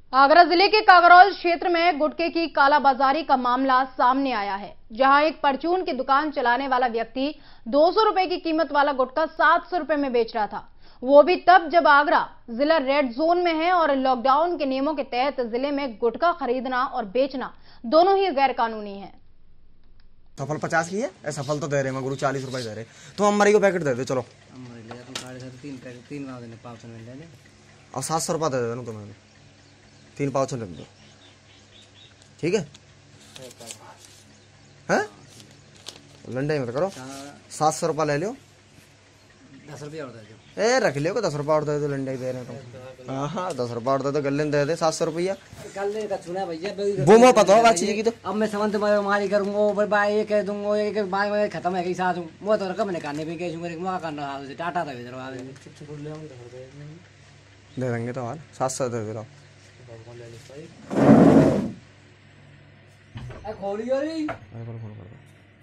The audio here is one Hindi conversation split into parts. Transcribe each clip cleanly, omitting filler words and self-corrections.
आगरा जिले के कागरौल क्षेत्र में गुटखे की कालाबाजारी का मामला सामने आया है, जहां एक परचून की दुकान चलाने वाला व्यक्ति 200 रुपए की कीमत वाला गुटखा 700 रुपए में बेच रहा था। वो भी तब जब आगरा जिला रेड जोन में है और लॉकडाउन के नियमों के तहत जिले में गुटखा खरीदना और बेचना दोनों ही गैर कानूनी है। सफल 50 लिए सफल तो दे रहे हैं गुरु 40 रुपए दे रहे, तो हम मरी को पैकेट दे दे चलो और 700 रुपया दे दे तुम्हें 3 पाउच ले दो, ठीक है? हैं लंडे मत करो, 700 रुपया ले लो, 10 रुपया और दे दो। ए रख लियो 10 रुपया और दे दो, लंडे दे रहे हैं तुम। हाँ 10 रुपया और दे दो, गले दे दे 700 रुपया। गले का चुना भैया वो मैं पता होगा चीज की, तो अब मैं समझ मारी करूंगा बाय ये कह दूंगा एक बाय में खत्म है कि साथ वो तो रकम मैंने काने पे कह दूंगा मैं करना है टाटा था इधर आ दे देंगे तो हाल 700 दे दो। खोली और फोन कर दो।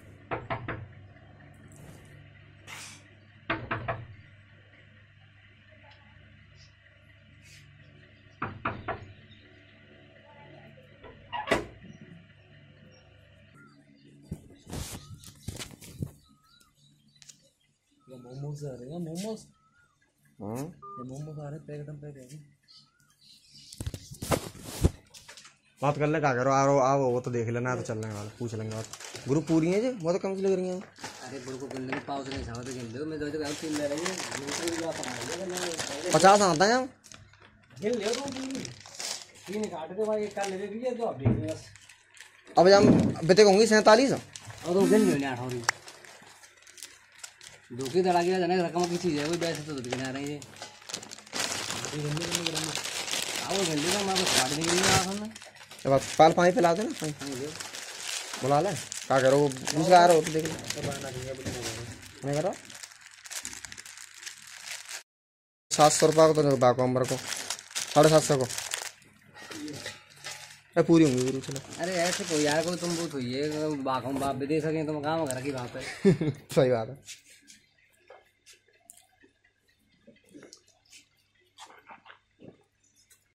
मोमोज आ रहे हैं मोमोज। हाँ ये मोमोज आ रहे हैं पैकेट में पैकेट। बात कर ले क्या करो आओ वो तो देख लेना, तो चलने वाला पूछ लेंगे बात। ग्रुप पूरी है जी, बहुत कम से लग रही है। अरे गुरु को खेलने में पाउच नहीं समझ खेल लो मैं तो बहुत खेल ले रही हूं 50 आता है खेल ले तो तीन काट के भाई एक का ले लीजिए तो आप देख लो बस। अब हम बेटे होंगी 47 और तो खेल नहीं 8 धोखे दड़ा के जाने रकम की चीज है कोई वैसे तो दुकान आ रही है आओ जल्दी ना मैं काट देंगे नहीं आ हमने अब पाल पानी पिला दे ना, पानी बुला ले क्या करो, दूसरा आ रहा हो तो देख ले करो 700 रुपया को तो बाको अमर को 750 को पूरी होंगी गुरु चलो। अरे ऐसे कोई यार को तुम बहुत हुई है बाप भी दे सकें तुम काम घर की बात है सही बात है।